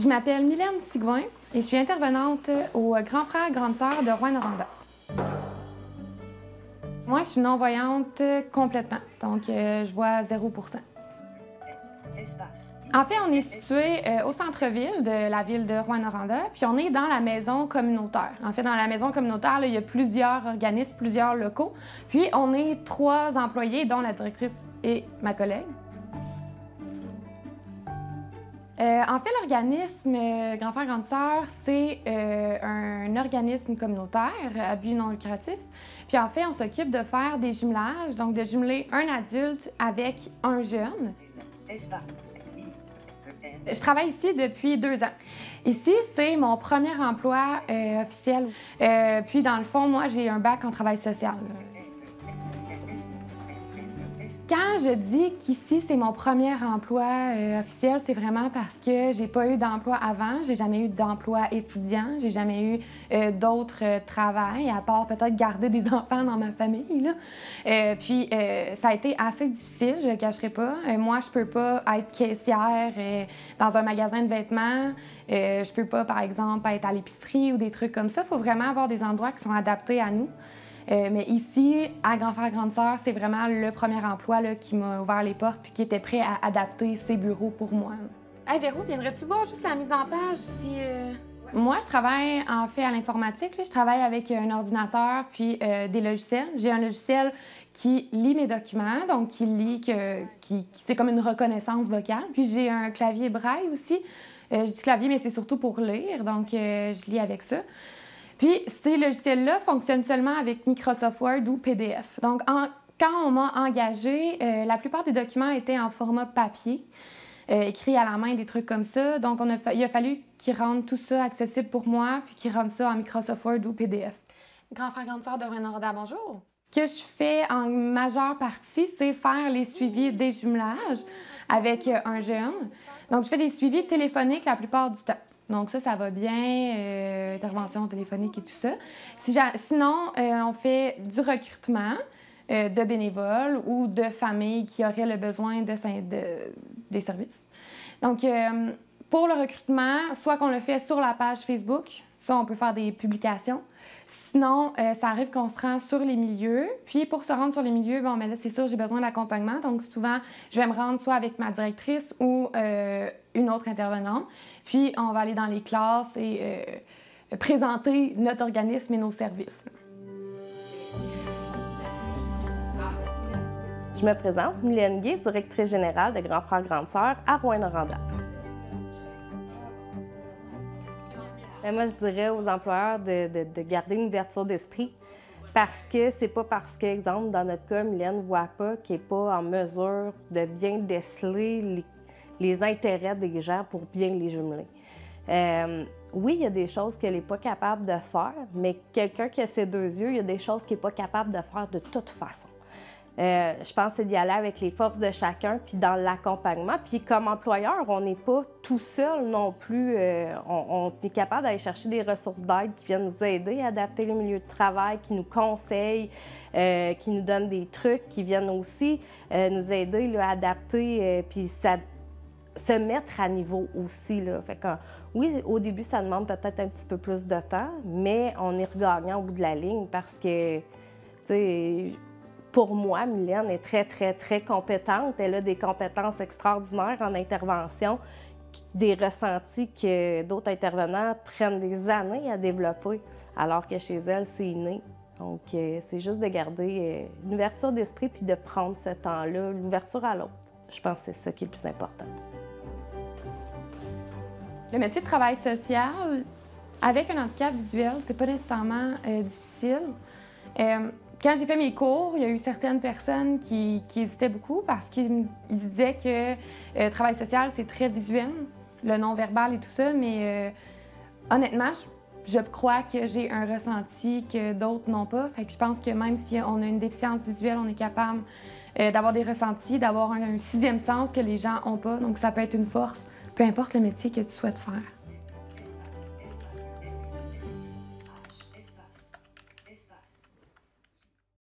Je m'appelle Mylène Sigouin et je suis intervenante au Grand frère, grande sœur de Rouyn-Noranda. Moi, je suis non-voyante complètement, donc je vois 0 %. En fait, on est situé au centre-ville de la ville de Rouyn-Noranda, puis on est dans la maison communautaire. En fait, dans la maison communautaire, là, il y a plusieurs organismes, plusieurs locaux, puis on est 3 employés, dont la directrice et ma collègue. En fait, l'organisme Grand frère, grande sœur, c'est un organisme communautaire à but non lucratif. Puis en fait, on s'occupe de faire des jumelages, donc de jumeler un adulte avec un jeune. Je travaille ici depuis 2 ans. Ici, c'est mon premier emploi officiel. Puis dans le fond, moi, j'ai un bac en travail social. Quand je dis qu'ici, c'est mon premier emploi officiel, c'est vraiment parce que j'ai pas eu d'emploi avant, j'ai jamais eu d'emploi étudiant, j'ai jamais eu d'autres travails, à part peut-être garder des enfants dans ma famille, là. Puis ça a été assez difficile, je ne cacherai pas. Moi, je peux pas être caissière dans un magasin de vêtements. Je peux pas, par exemple, être à l'épicerie ou des trucs comme ça. Il faut vraiment avoir des endroits qui sont adaptés à nous. Mais ici, à Grand frère, grande sœur, c'est vraiment le premier emploi là, qui m'a ouvert les portes puis qui était prêt à adapter ses bureaux pour moi. Hey Véro, viendrais-tu voir juste la mise en page si... Moi, je travaille en fait à l'informatique. Je travaille avec un ordinateur puis des logiciels. J'ai un logiciel qui lit mes documents, donc qui lit, c'est comme une reconnaissance vocale. Puis j'ai un clavier braille aussi. Je dis clavier, mais c'est surtout pour lire, donc je lis avec ça. Puis, ces logiciels-là fonctionnent seulement avec Microsoft Word ou PDF. Donc, quand on m'a engagée, la plupart des documents étaient en format papier, écrits à la main, des trucs comme ça. Donc, il a fallu qu'ils rendent tout ça accessible pour moi, puis qu'ils rendent ça en Microsoft Word ou PDF. Grand frère, grande sœur de Rouyn-Noranda, bonjour! Ce que je fais en majeure partie, c'est faire les suivis des jumelages avec un jeune. Donc, je fais des suivis téléphoniques la plupart du temps. Donc ça va bien, intervention téléphonique et tout ça. Sinon, on fait du recrutement de bénévoles ou de familles qui auraient le besoin des services. Donc, pour le recrutement, soit qu'on le fait sur la page Facebook, ça, on peut faire des publications. Sinon, ça arrive qu'on se rend sur les milieux. Puis, pour se rendre sur les milieux, bon, mais là, c'est sûr, j'ai besoin d'accompagnement. Donc, souvent, je vais me rendre soit avec ma directrice ou une autre intervenante. Puis, on va aller dans les classes et présenter notre organisme et nos services. Je me présente, Mylène Gué, directrice générale de Grand frère, grande sœur à Rouyn-Noranda. Moi, je dirais aux employeurs de garder une ouverture d'esprit parce que c'est pas parce que, exemple, dans notre cas, Mylène ne voit pas qu'elle n'est pas en mesure de bien déceler les intérêts des gens pour bien les jumeler. Oui, il y a des choses qu'elle n'est pas capable de faire, mais quelqu'un qui a ses 2 yeux, il y a des choses qu'il n'est pas capable de faire de toute façon. Je pense que c'est d'y aller avec les forces de chacun, puis dans l'accompagnement. Puis comme employeur, on n'est pas tout seul non plus. On est capable d'aller chercher des ressources d'aide qui viennent nous aider à adapter le milieu de travail, qui nous conseillent, qui nous donnent des trucs, qui viennent aussi nous aider là, à adapter, puis se mettre à niveau aussi. Là. Fait que, oui, au début, ça demande peut-être un petit peu plus de temps, mais on est regagnant au bout de la ligne parce que, tu sais, pour moi, Mylène est très, très, très compétente. Elle a des compétences extraordinaires en intervention, des ressentis que d'autres intervenants prennent des années à développer, alors que chez elle, c'est inné. Donc, c'est juste de garder une ouverture d'esprit puis de prendre ce temps-là, l'ouverture à l'autre. Je pense que c'est ça qui est le plus important. Le métier de travail social, avec un handicap visuel, c'est pas nécessairement difficile. Quand j'ai fait mes cours, il y a eu certaines personnes qui hésitaient beaucoup parce qu'ils disaient que travail social, c'est très visuel, le non-verbal et tout ça, mais honnêtement, je crois que j'ai un ressenti que d'autres n'ont pas. Fait que je pense que même si on a une déficience visuelle, on est capable d'avoir des ressentis, d'avoir un 6e sens que les gens n'ont pas. Donc ça peut être une force, peu importe le métier que tu souhaites faire.